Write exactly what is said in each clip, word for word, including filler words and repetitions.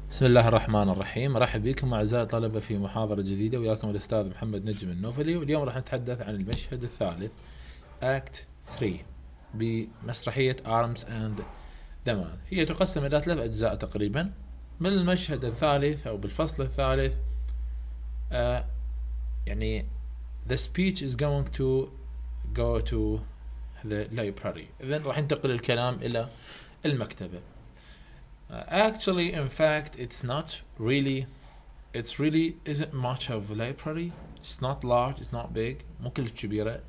بسم الله الرحمن الرحيم. مرحب بكم أعزائي الطلبة في محاضرة جديدة، وياكم الأستاذ محمد نجم النوفلي. واليوم راح نتحدث عن المشهد الثالث Act ثري بمسرحية Arms and the Man. هي تقسم إلى ثلاث أجزاء تقريبا. من المشهد الثالث أو بالفصل الثالث آه يعني the speech is going to go to the library. إذن راح ينتقل الكلام إلى المكتبة. Uh, actually, in fact, it's not really, it's really isn't much of a library. It's not large, it's not big, مو كلش كبيرة.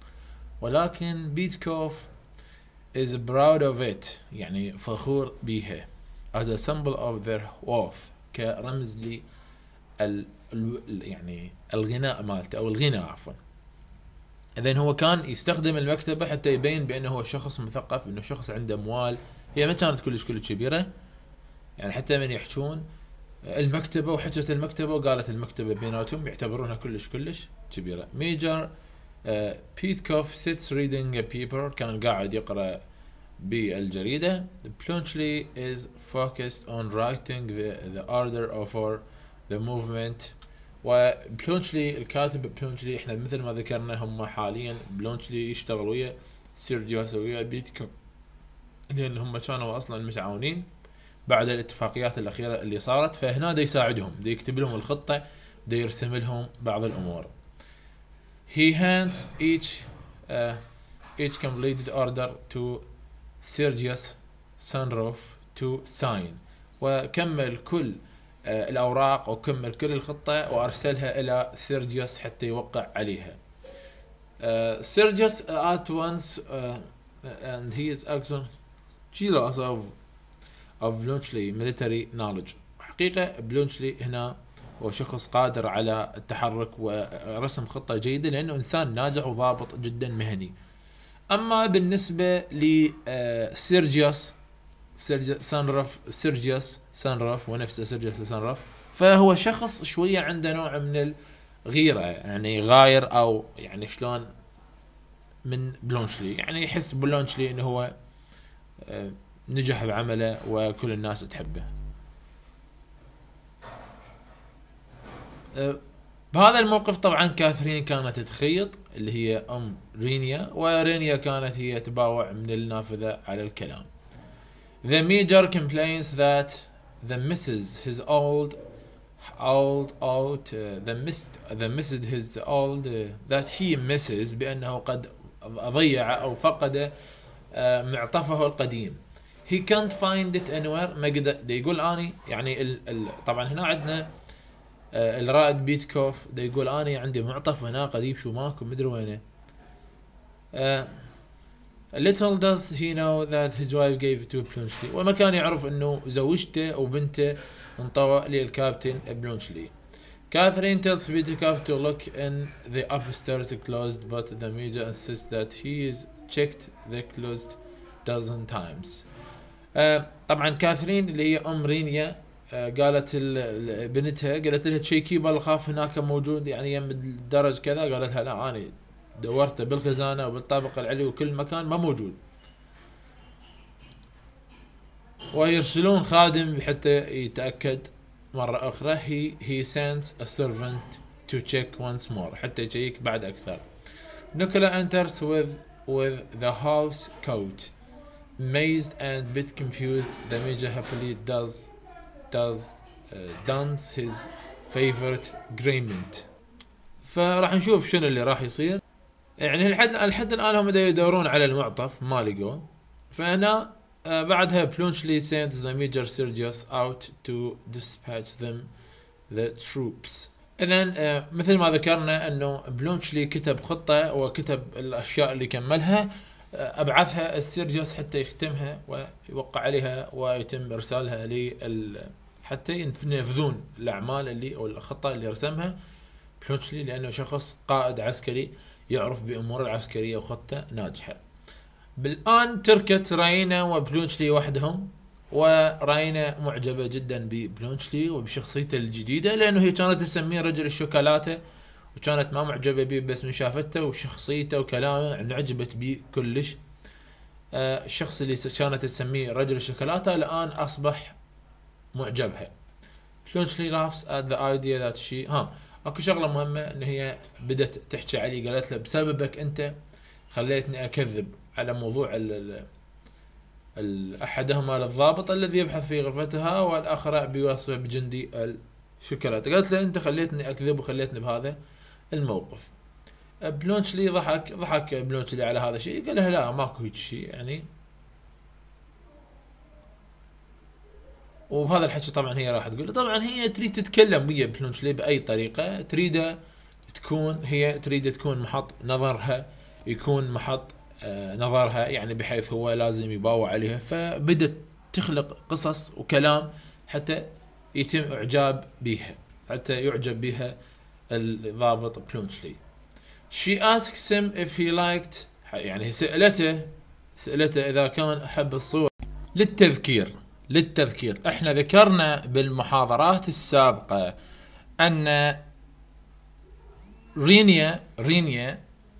ولكن بيتكوف is proud of it، يعني فخور بيها as a symbol of their wealth، كرمز لي ال يعني الغناء مالته أو الغنى عفوا. إذن هو كان يستخدم المكتبة حتى يبين بأنه هو شخص مثقف، إنه شخص عنده أموال. هي ما كانت كلش كلش كبيرة، يعني حتى من يحجون المكتبة وحجة المكتبة وقالت المكتبة بيناتهم يعتبرونها كلش كلش كبيرة. ميجر بيتكوف sits reading a paper، كان قاعد يقرأ بالجريدة. Bluntschli is focused on writing the, the order for the movement. وبلونشلي الكاتب بلونشلي احنا مثل ما ذكرنا هم حاليا بلونشلي يشتغل ويا سيرجيوس ويا بيتكوف، لأن هم كانوا أصلا متعاونين بعد الاتفاقيات الأخيرة اللي صارت. فهنا دا يساعدهم، دا يكتب لهم الخطة، دا يرسم لهم بعض الأمور. He hands each uh, each completed order to Sergius Sunroof to sign، وكمل كل uh, الأوراق وكمل كل الخطة وأرسلها إلى سيرجيوس حتى يوقع عليها. uh, Sergius at once uh, and he is actually jealous of of بلونشلي military knowledge. حقيقة بلونشلي هنا هو شخص قادر على التحرك ورسم خطة جيدة، لأنه إنسان ناجح وضابط جدا مهني. أما بالنسبة لسيرجيوس سانروف سيرجيوس سانروف ونفسه سيرجيوس سانروف، فهو شخص شوية عنده نوع من الغيرة، يعني غاير أو يعني شلون من بلونشلي، يعني يحس بلونشلي إنه هو نجح بعمله وكل الناس تحبه. بهذا الموقف طبعا كاثرين كانت تخيط، اللي هي أم رينيا، ورينيا كانت هي تباوع من النافذة على الكلام. The major complains that the misses his old old old uh, the missed the missed his old uh, that he misses بأنه قد ضيع أو فقد uh, معطفه القديم. he can't find it anywhere، ما قدر. دا يقول اني يعني ال ال طبعا هنا عندنا آه الرائد بيتكوف دا يقول اني عندي معطف هنا قديم شو ماكو مدري وينه. آه little does he know that his wife gave it to بلونشلي، وما كان يعرف انه زوجته وبنته انطوى للكابتن بلونشلي. كاثرين tells بيتكوف to look in the upstairs closed but the major insists that he is checked the closed dozen times. آه طبعا كاثرين اللي هي ام رينيا آه قالت بنتها، قالت لها تشيكي بالخاف هناك موجود، يعني يم الدرج كذا. قالت لها لا انا دورته بالخزانه وبالطابق العلوي وكل مكان ما موجود. ويرسلون خادم حتى يتاكد مره اخرى. he he sends a servant to check once more، حتى يشيك بعد اكثر. نيكولا enters with with the house coat. Amazed and bit confused, the major happily does does uh, dons his favorite garment. فراح نشوف شنو اللي راح يصير. يعني الحد الحد الآن هم يدورون على المعطف ما لقوا. فهنا uh, بعدها بلونشلي sends the major Sergius out to dispatch them the troops. إذن uh, مثل ما ذكرنا إنه بلونشلي كتب خطة وكتب الأشياء اللي كملها، أبعثها السيرجيوس حتى يختمها ويوقع عليها ويتم إرسالها لل حتى ينفذون الأعمال اللي أو الخطة اللي رسمها بلونشلي، لأنه شخص قائد عسكري يعرف بأمور العسكرية وخطة ناجحة. بالآن تركت راينا وبلونشلي وحدهم، وراينا معجبة جدا ببلونشلي وبشخصيته الجديدة، لأنه هي كانت تسميه رجل الشوكولاتة، وكانت ما معجبة بيه بس من شافته وشخصيته وكلامه انعجبت بيه كلش. آه الشخص اللي كانت تسميه رجل الشوكولاتة الآن أصبح معجبها. بلونشلي laughs at the idea that she ها اكو شغله مهمه ان هي بدت تحكي عليه، قالت له بسببك انت خليتني اكذب على موضوع ال ال احدهما الضابط الذي يبحث في غرفتها والاخر بوصفه بجندي الشوكولاته. قالت له انت خليتني اكذب وخليتني بهذا الموقف. بلونشلي ضحك ضحك بلونشلي على هذا الشيء، قال له لا ماكو هيك شيء يعني. وبهذا الحكي طبعا هي راح تقول، طبعا هي تريد تتكلم ويا بلونشلي باي طريقه، تريد تكون هي تريد تكون محط نظرها، يكون محط آه نظرها يعني بحيث هو لازم يباوع عليها. فبدت تخلق قصص وكلام حتى يتم اعجاب بها، حتى يعجب بها الضابط بلونشلي. She asks him if he liked يعني سألته سألته إذا كان أحب الصور. للتذكير للتذكير احنا ذكرنا بالمحاضرات السابقة أن رينيا رينيا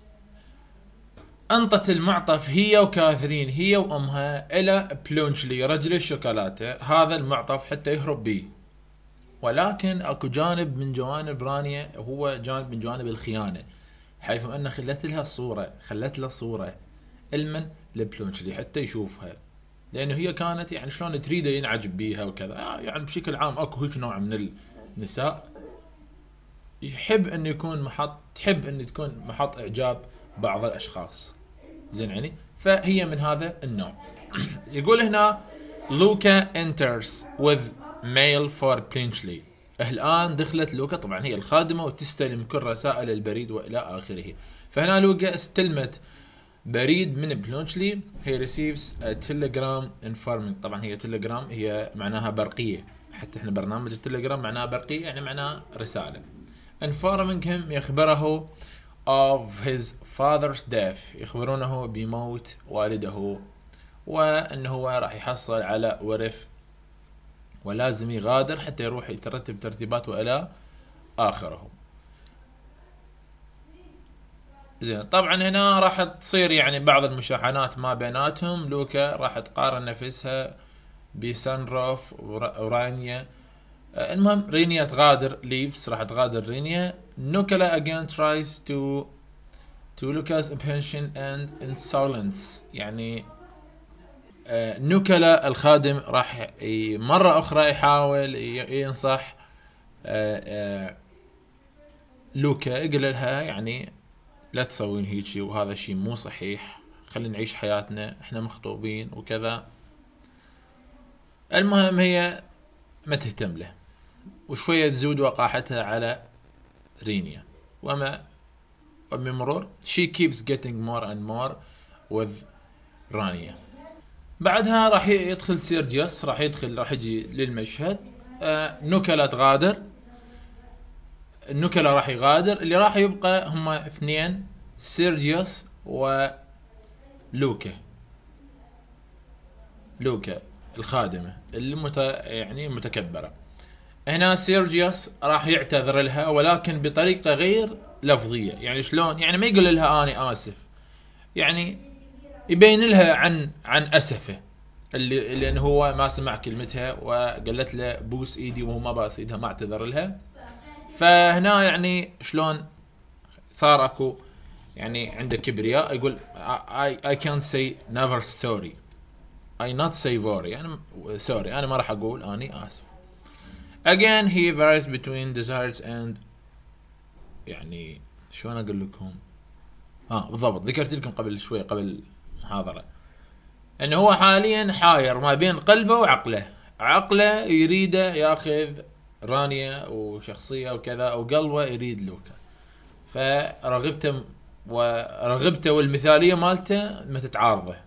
أنطت المعطف هي وكاثرين هي وأمها إلى بلونشلي رجل الشوكولاتة هذا المعطف حتى يهرب به. ولكن أكو جانب من جوانب رانيا هو جانب من جوانب الخيانة، حيث أن خلت لها صورة خلت لها صورة المن لبلونشلي حتى يشوفها، لأنه هي كانت يعني شلون تريده ينعجب بيها وكذا. يعني بشكل عام أكو هيك نوع من النساء يحب أن يكون محط تحب أن تكون محط إعجاب بعض الأشخاص، زين يعني. فهي من هذا النوع. يقول هنا لوكا enters with mail for بلونشلي. الآن دخلت لوكا، طبعا هي الخادمة، وتستلم كل رسائل البريد وإلى آخره. فهنا لوكا استلمت بريد من بلونشلي. he receives a telegram informing. طبعا هي تليجرام هي معناها برقية، حتى احنا برنامج التليجرام معناها برقية يعني معناها رسالة. informing him يخبره of his father's death، يخبرونه بموت والده وأنه هو راح يحصل على ورث ولازم يغادر حتى يروح يترتب ترتيبات وإلى آخره. زين طبعا هنا راح تصير يعني بعض المشاحنات ما بيناتهم. لوكا راح تقارن نفسها بسانروف ورانيا. المهم رينيا تغادر ليفز راح تغادر رينيا. نوكلا again tries to to Luca's attention and insolence. يعني آه نوكلا الخادم راح مرة أخرى يحاول ينصح آه آه لوكا، يقول لها يعني لا تسوين هيجي وهذا شيء مو صحيح، خلينا نعيش حياتنا احنا مخطوبين وكذا. المهم هي ما تهتم له وشوية تزود وقاحتها على رينيا. وما وبمرور she keeps getting more and more with رانيا. بعدها راح يدخل سيرجيوس راح يدخل راح يجي للمشهد. آه نوكلا تغادر. نوكلا راح يغادر. اللي راح يبقى هم اثنين سيرجيوس ولوكا. لوكا الخادمة المت يعني متكبرة. هنا سيرجيوس راح يعتذر لها ولكن بطريقة غير لفظية. يعني شلون؟ يعني ما يقول لها أنا آسف، يعني يبين لها عن عن أسفه اللي لأنه هو ما سمع كلمتها وقالت له بوس إيدي وهو ما باس إيدها ما اعتذر لها. فهنا يعني شلون صار أكو يعني عنده كبرياء، يقول I I can't say never sorry I not say sorry يعني sorry أنا ما راح أقول أني آسف. again he varies between desires and يعني شلون أقول لكم آه بالضبط ذكرت لكم قبل شوي قبل محاضرة أنه هو حاليا حاير ما بين قلبه وعقله. عقله يريده ياخذ رانيا وشخصية وكذا وقلبه يريد لوكا. فرغبته ورغبته والمثالية مالته ما تتعارضه.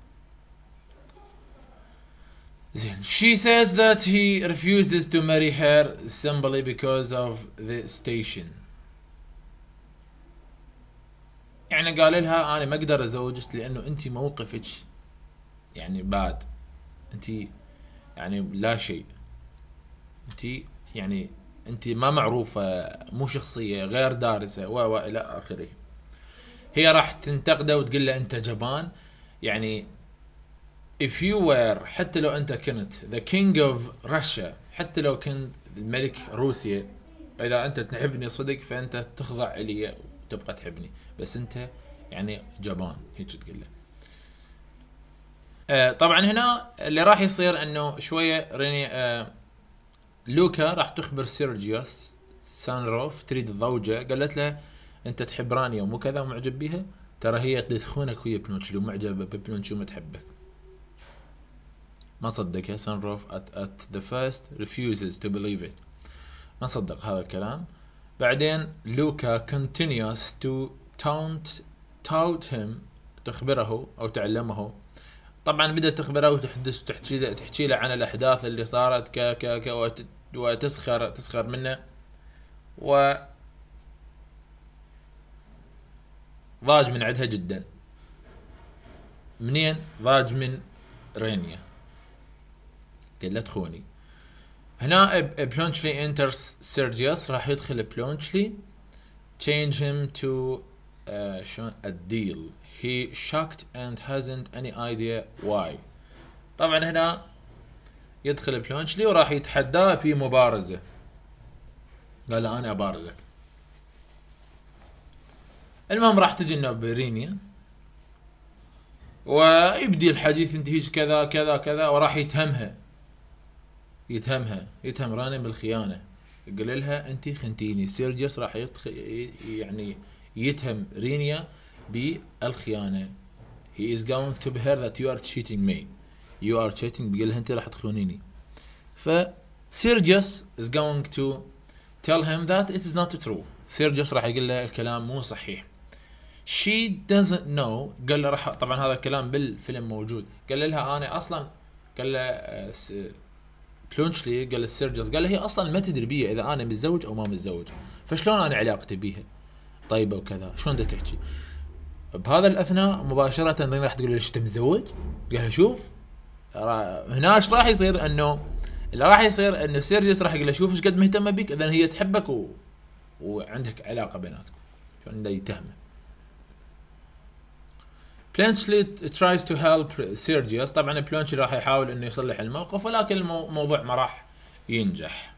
زين she says that he refuses to marry her simply because of the station. يعني قال لها أنا ما أقدر أزوجك لأنه أنت موقفك يعني باد، أنت يعني لا شيء، أنت يعني أنت ما معروفة مو شخصية غير دارسة و إلى آخره. هي راح تنتقده وتقول له أنت جبان. يعني if you were حتى لو أنت كنت the king of Russia حتى لو كنت الملك روسيا، اذا انت تحبني صدق فانت تخضع لي وتبقى تحبني، بس انت يعني جبان، هيك تقول له. آه طبعا هنا اللي راح يصير انه شويه ريني آه لوكا راح تخبر سيرجيوس سانروف تريد تضوجه، قالت له انت تحب رانيا ومو كذا ومعجب بيها، ترى هي تخونك ويا بنوتشلي ومعجبه ببنوتشلي وما تحبك. ما صدقها سانروف at, at the first refuses to believe it، ما صدق هذا الكلام. بعدين لوكا continues to taunt taunt him، تخبره او تعلمه. طبعا بدأت تخبره وتحدث تحكي له تحكي له عن الاحداث اللي صارت ك ك ك وتسخر تسخر منه، و ضاج من عندها جدا. منين ضاج؟ من رينيا، قال لا تخوني. هنا بلونشلي انترس سيرجيوس، راح يدخل بلونشلي change him to uh, شلون a deal he shocked and hasn't any idea why. طبعا هنا يدخل بلونشلي وراح يتحداه في مبارزة، قال له انا ابارزك. المهم راح تجي انه برينيا ويبدي الحديث ينتهي كذا كذا كذا، وراح يتهمها يتهمها يتهم رانيا بالخيانة، يقول لها انت خنتيني. سيرجيوس راح يدخل يعني يتهم رينيا بالخيانة. he is going to be her that you are cheating me you are cheating، بيقول لها انت راح تخونيني. ف سيرجيوس is going to tell him that it is not true. سيرجيوس راح يقول له الكلام مو صحيح. she doesn't know، قال له راح، طبعا هذا الكلام بالفيلم موجود، قال لها انا اصلا، قال له بلونشلي قال لسيرجيوس، قال له هي اصلا ما تدري بيها اذا انا متزوج او ما متزوج، فشلون انا علاقتي بيها طيبه وكذا، شلون بدها تحكي؟ بهذا الاثناء مباشره رينا راح تقول له ليش انت متزوج؟ قال له شوف هنا ايش راح يصير، انه اللي راح يصير انه سيرجيوس راح يقول له شوف ايش قد مهتمه بك، اذا هي تحبك و... وعندك علاقه بيناتكم، شلون ده يتهمه. بلونشلي tries to help سيرجيوس، طبعا بلونشلي راح يحاول انه يصلح الموقف، ولكن الموضوع ما راح ينجح.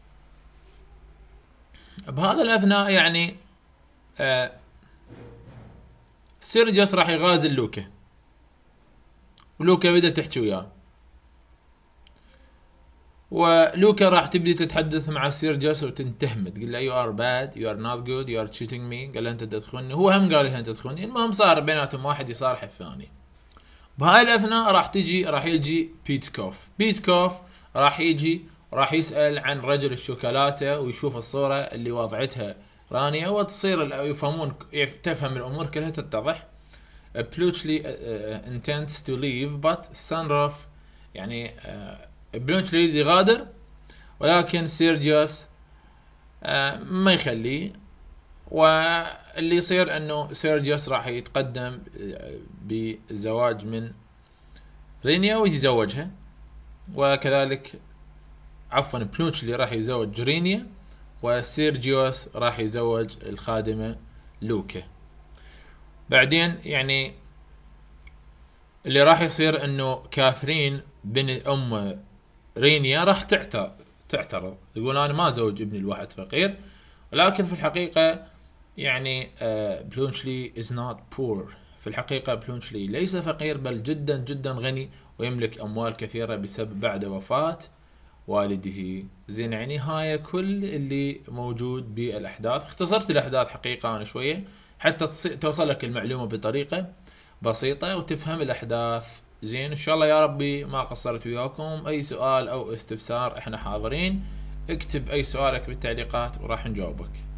بهذا الاثناء يعني آه سيرجيوس راح يغازل لوكا، ولوكا بدأت تحكي وياه، ولوكا راح تبدي تتحدث مع سيرجيوس وتنتهمه، تقول له you are bad you are not good you are cheating me، قال له انت تدخلني، هو هم قال لها انت تدخلني. المهم صار بيناتهم واحد يصارح الثاني. بهاي الاثناء راح تجي راح يجي بيتكوف بيتكوف راح يجي راح يسأل عن رجل الشوكولاتة، ويشوف الصورة اللي وضعتها رانيا، وتصير يفهمون تفهم الامور كلها تتضح. بلونشلي intends to leave but سانروف يعني بلونشلي يغادر، ولكن سيرجيوس ما يخليه، واللي يصير انه سيرجيوس راح يتقدم بالزواج من رينيا ويتزوجها، وكذلك عفوا بلونشلي راح يزوج رينيا، وسيرجيوس راح يزوج الخادمة لوكا. بعدين يعني اللي راح يصير انه كاثرين بنت ام رينيا راح تعترض تعترض يقول انا ما زوج ابني الواحد فقير، ولكن في الحقيقة يعني بلونشلي is not poor، في الحقيقة بلونشلي ليس فقير بل جدا جدا غني، ويملك اموال كثيرة بسبب بعد وفاة والده. زين يعني هاي كل اللي موجود بالاحداث. اختصرت الاحداث حقيقة انا شوية حتى توصل لك المعلومة بطريقة بسيطة وتفهم الاحداث. زين ان شاء الله يا ربي ما قصرت وياكم. اي سؤال او استفسار احنا حاضرين، اكتب اي سؤالك بالتعليقات وراح نجاوبك.